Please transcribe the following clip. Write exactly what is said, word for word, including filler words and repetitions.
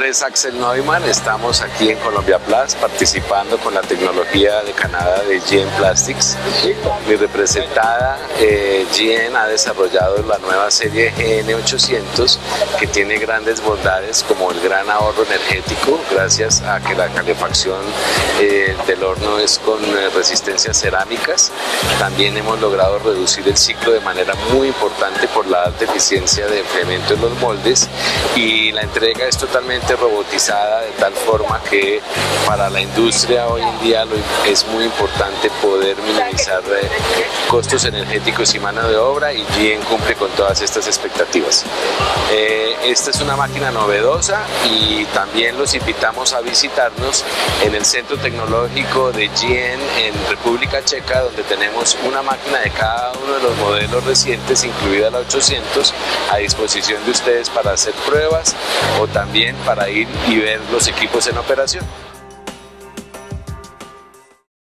nombre es Axel Neumann, estamos aquí en Colombia Plus participando con la tecnología de Canadá de G M Plastics. Mi representada eh, G M ha desarrollado la nueva serie G N ochocientos, que tiene grandes bondades como el gran ahorro energético gracias a que la calefacción eh, del horno es con eh, resistencias cerámicas. También hemos logrado reducir el ciclo de manera muy importante por la alta eficiencia de enfriamiento en los moldes, y la entrega es totalmente robotizada, de tal forma que para la industria hoy en día lo, es muy importante poder minimizar eh, costos energéticos y mano de obra, y G M cumple con todas estas expectativas. Eh, esta es una máquina novedosa y también los invitamos a visitarnos en el Centro Tecnológico de G M en República Checa, donde tenemos una máquina de cada uno de los modelos recientes, incluida la ochocientos, a disposición de ustedes para hacer pruebas o también para ir y ver los equipos en operación.